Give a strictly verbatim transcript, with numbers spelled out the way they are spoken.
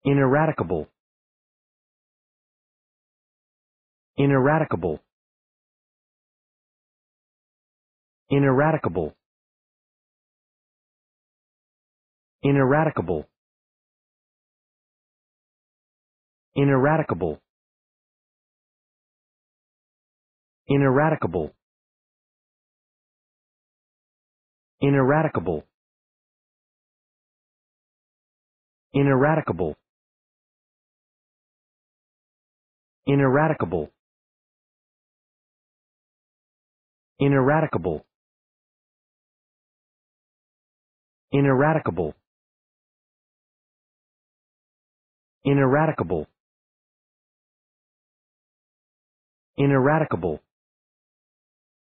ineradicable, ineradicable, ineradicable, ineradicable, ineradicable, ineradicable, ineradicable, ineradicable, ineradicable, ineradicable, ineradicable, ineradicable, ineradicable,